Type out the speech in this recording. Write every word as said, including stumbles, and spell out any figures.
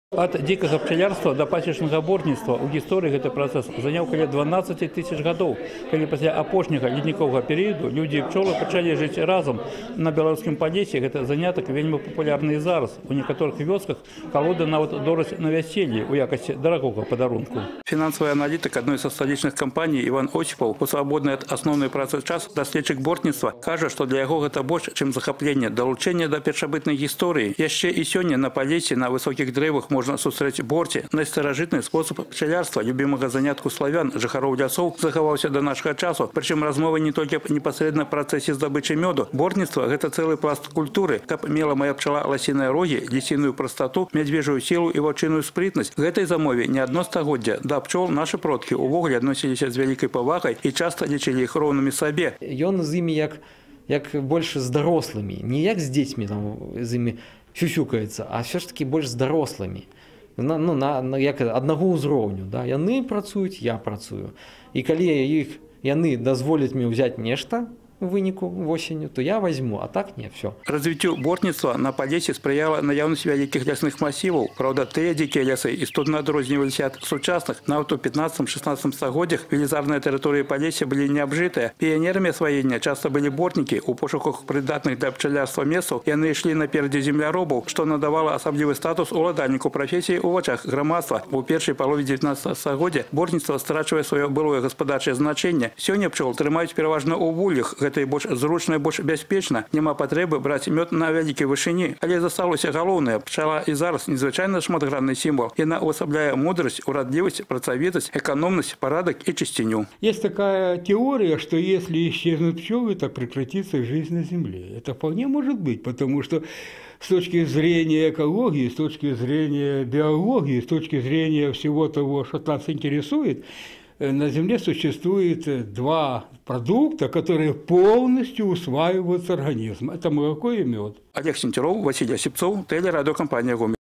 От дикого пчелярства до пасечнага борніцтва ў гісторыі гэты працэс заняў каля дванаццаці тысяч гадоў, калі пасля апошняга ледніковага перыяду людзі і пчолы пачалі жыць разам на беларускім Палесе. Гэта занятак вельмі папулярны і зараз. У некаторых вёсках калоды нават дораць на вяселлі ў якасці дарагога падарунку. Фінансавы аналітык адной са сталічных кампаній Іван Осіпаў у свабодны ад асноўнай працы час даследчык бортніцтва кажа, што для яго гэта больш, чым захапленне, далучэнне да першабытнай гісторыі. Яшчэ і сёння на Палесе на высокіх дрэвах можно сустрэць борці. Найстаражытны спосаб пчалярства, любімага занятку славян, жыхароў лясоў, захаваўся да нашага часу. Прычым размова не толькі непасрэдна працэсе здабычы мёду. Борніцтва – гэта цэлы пласт культуры. Каб мела моя пчала ласіныя рогі, лісіную прастату, мядзвежую сілу і ваўчыную спрытнасць. Гэтай замове не адно стагоддзя. Да пчол нашы продкі увогуле адносіліся з вялікай павагай і часта лічылі іх роўнымі сабе. Ён з імі як, як больш з дарослымі, не як з дзецьмі там, з імі фюфюкаецца, а все ж таки больш з дарослымі. На, ну, на, на, як аднаго ўзроўню. Да? Яны працуюць, я працую. І калі іх, яны дазволяць мне ўзяць нешта, у выніку восенню, то я возьму, а так не, все. Развіццю бортніцтва на Палесе спрыяла наяўнасць вялікіх лясных масіваў. Праўда, тыя дзікія лясы істотна адрозніваліся ад сучасных. Нават у пятнаццатым-шаснаццатым стагоддзях велізарныя тэрыторыі Палесе былі не абжытыя. Піянерамі асваення часта былі бортнікі. У пошуках прыдатных для пчалярства месцаў яны ішлі наперадзе земляробаў, што надавала асаблівы статус уладальніку прафесіі ў вачах грамадства. У першай палове дзевятнаццатага стагоддзя бортніцтва страчвае сваё былое гаспадарчае значэнне. Сёння пчол трымаюць пераважна ў вуллях. Гэта і больш зручна і больш бяспечна. Няма патрэбы браць мёд на вялікай вышыні. Але засталося галоўнае. Пчала і зараз незвычайна шматгранны сімвал. Яна ўвасабляе мудрасць, урадлівасць, працавітасць, эканомнасць, парадак і чысціню. Есть такая теория, что если исчезнут пчелы, то прекратится жизнь на Земле. Это вполне может быть, потому что с точки зрения экологии, с точки зрения биологии, с точки зрения всего того, что нас интересует, на Земле существует два продукта, которые полностью усваиваются организмом. Это молоко и мед. Олег Сентеров, Василий Осипцов, телерадиокомпания «Гомель».